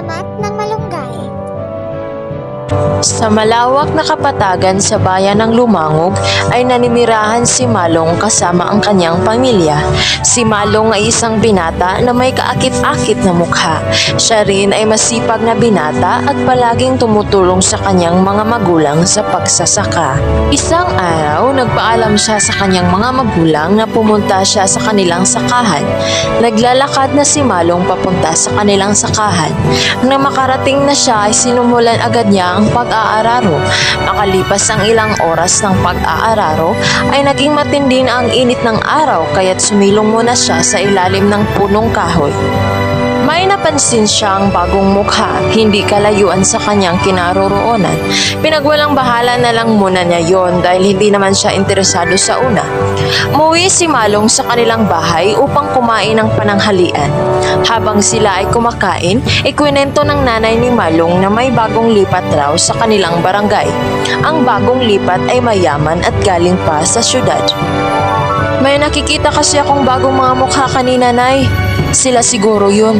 Salamat ng malunggay. Sa malawak na kapatagan sa bayan ng Lumangog ay naninirahan si Malong kasama ang kanyang pamilya. Si Malong ay isang binata na may kaakit-akit na mukha. Siya rin ay masipag na binata at palaging tumutulong sa kanyang mga magulang sa pagsasaka. Isang araw, nagpaalam siya sa kanyang mga magulang na pumunta siya sa kanilang sakahan. Naglalakad na si Malong papunta sa kanilang sakahan. Nang makarating na siya ay sinumulan agad niya ang pag-aararo. Makalipas ang ilang oras ng pag-aararo ay naging matindi na ang init ng araw kaya't sumilong muna siya sa ilalim ng punong kahoy. May napansin siyang bagong mukha, hindi kalayuan sa kanyang kinaroroonan. Pinagwalang bahala na lang muna niya yon dahil hindi naman siya interesado sa una. Umuwi si Malong sa kanilang bahay upang kumain ng pananghalian. Habang sila ay kumakain, ikwinento ng nanay ni Malong na may bagong lipat raw sa kanilang barangay. Ang bagong lipat ay mayaman at galing pa sa syudad. May nakikita kasi akong bagong mga mukha kanina, Nay. Sila siguro yun.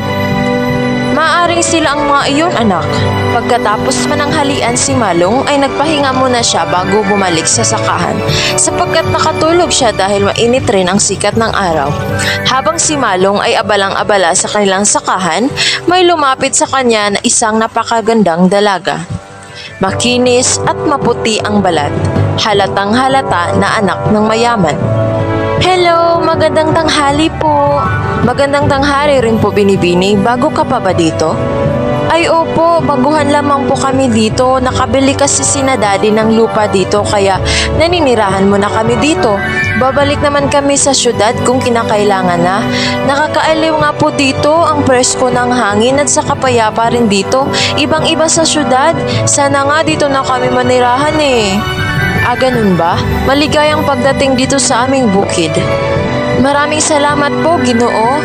Maaring sila ang mga iyon, anak. Pagkatapos mananghalian si Malong ay nagpahinga muna siya bago bumalik sa sakahan sapagkat nakatulog siya dahil mainit rin ang sikat ng araw. Habang si Malong ay abalang-abala sa kanilang sakahan, may lumapit sa kanya na isang napakagandang dalaga. Makinis at maputi ang balat. Halatang halata na anak ng mayaman. Hello, magandang tanghali po. Magandang tanghali rin po, Binibini. Bago ka pa ba dito? Ay opo, baguhan lamang po kami dito. Nakabili kasi sina daddy ng lupa dito kaya naninirahan mo na kami dito. Babalik naman kami sa syudad kung kinakailangan na. Nakakaaliw nga po dito ang presko ng hangin at sa kapayapa rin dito. Ibang-iba sa syudad. Sana nga dito na kami manirahan eh. Ah, ganun ba? Maligayang pagdating dito sa aming bukid. Maraming salamat po, Ginoo.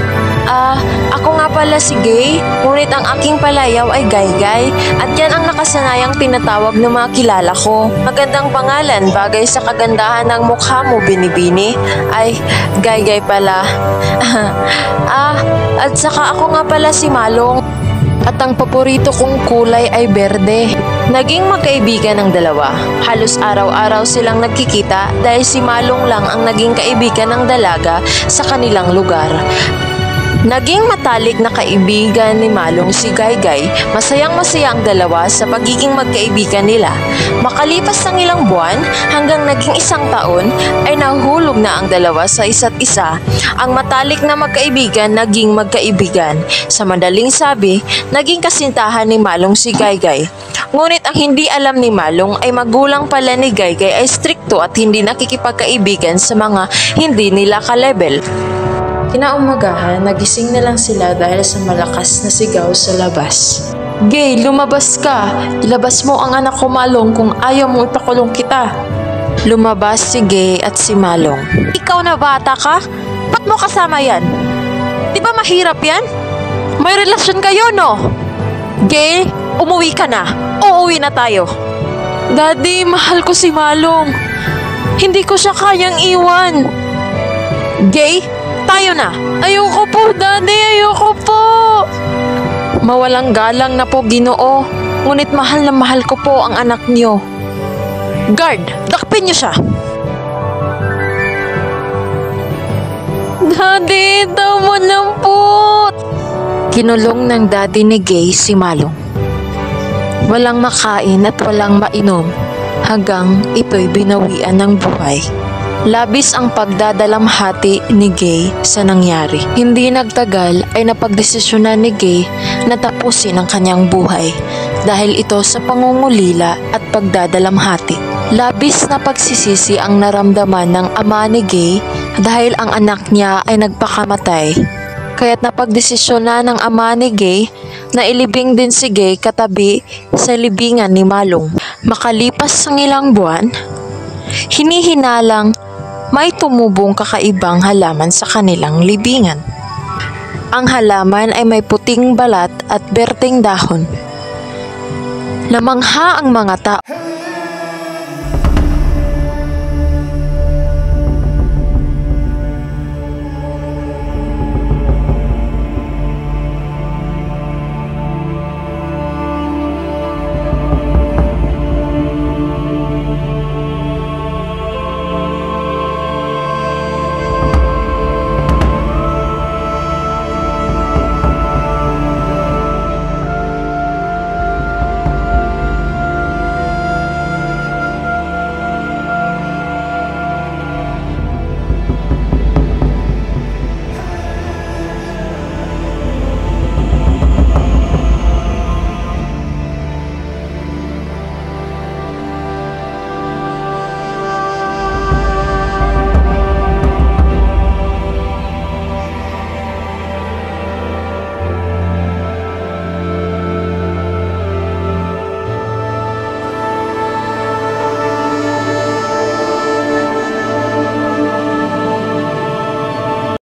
Ako nga pala si Gay, ngunit ang aking palayaw ay Gaygay at yan ang nakasanayang tinatawag ng mga kilala ko. Magandang pangalan, bagay sa kagandahan ng mukha mo, Binibini. Ay, Gaygay pala. At saka ako nga pala si Malong. At ang paborito kong kulay ay berde. Naging magkaibigan ng dalawa. Halos araw-araw silang nagkikita dahil si Malong lang ang naging kaibigan ng dalaga sa kanilang lugar. Naging matalik na kaibigan ni Malong si Gaygay. Masayang-masaya ang dalawa sa pagiging magkaibigan nila. Makalipas ng ilang buwan hanggang naging isang taon ay nahulog na ang dalawa sa isa't isa. Ang matalik na magkaibigan naging magkaibigan. Sa madaling sabi, naging kasintahan ni Malong si Gaygay. Ngunit ang hindi alam ni Malong ay magulang pala ni Gaygay ay strikto at hindi nakikipagkaibigan sa mga hindi nila ka-level. Kinaumagahan, nagising na lang sila dahil sa malakas na sigaw sa labas. Gay, lumabas ka! Ilabas mo ang anak ko, Malong, kung ayaw mong ipakulong kita. Lumabas si Gay at si Malong. Ikaw na bata ka? Ba't mo kasama yan? Di ba mahirap yan? May relasyon kayo, no? Gay, umuwi ka na. Uuwi na tayo. Daddy, mahal ko si Malong. Hindi ko siya kayang iwan. Gay, tayo na. Ayoko po, Daddy. Ayoko po. Mawalang galang na po, Ginoo. Ngunit mahal na mahal ko po ang anak niyo. Guard, dakpin niyo siya. Daddy, tama na po. Kinulong ng daddy ni Gay si Malong. Walang makain at walang mainom hanggang ito'y binawian ng buhay. Labis ang pagdadalamhati ni Gay sa nangyari. Hindi nagtagal ay napagdesisyonan ni Gay na tapusin ang kanyang buhay dahil ito sa pangungulila at pagdadalamhati. Labis na pagsisisi ang naramdaman ng ama ni Gay dahil ang anak niya ay nagpakamatay. Kaya't napagdesisyonan ng ama ni Gay na ilibing din si Gay katabi sa libingan ni Malong. Makalipas ang ilang buwan, hinihinalang may tumubong kakaibang halaman sa kanilang libingan. Ang halaman ay may puting balat at berteng dahon. Namangha ang mga tao